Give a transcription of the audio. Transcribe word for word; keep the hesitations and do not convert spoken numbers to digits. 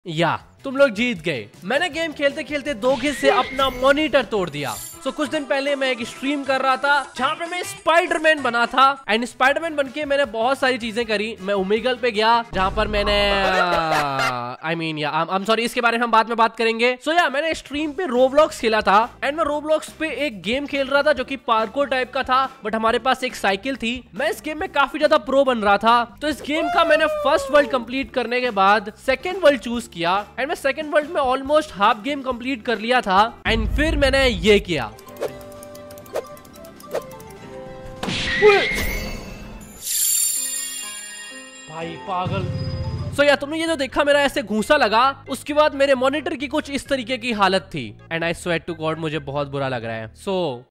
या तुम लोग जीत गए। मैंने गेम खेलते खेलते दो घिस से अपना मॉनिटर तोड़ दिया। सो so, कुछ दिन पहले मैं एक स्ट्रीम कर रहा था जहाँ पे मैं स्पाइडरमैन बना था एंड स्पाइडरमैन बनके मैंने बहुत सारी चीजें करी। मैं ओमेगल पे गया जहाँ पर मैंने आई मीन या आई एम सॉरी, इसके बारे में हम बाद में बात करेंगे। सो so, या मैंने स्ट्रीम पे रोब्लॉक्स खेला था एंड मैं रोब्लॉक्स पे एक गेम खेल रहा था जो कि पार्कोर टाइप का था, बट हमारे पास एक साइकिल थी। मैं इस गेम में काफी ज्यादा प्रो बन रहा था। तो इस गेम का मैंने फर्स्ट वर्ल्ड कंप्लीट करने के बाद सेकेंड वर्ल्ड चूज किया एंड मैं सेकेंड वर्ल्ड में ऑलमोस्ट हाफ गेम कंप्लीट कर लिया था एंड फिर मैंने ये किया। भाई पागल। सो so, या तुमने ये जो देखा मेरा ऐसे घूसा लगा, उसके बाद मेरे मॉनिटर की कुछ इस तरीके की हालत थी and I swear to God मुझे बहुत बुरा लग रहा है। सो so,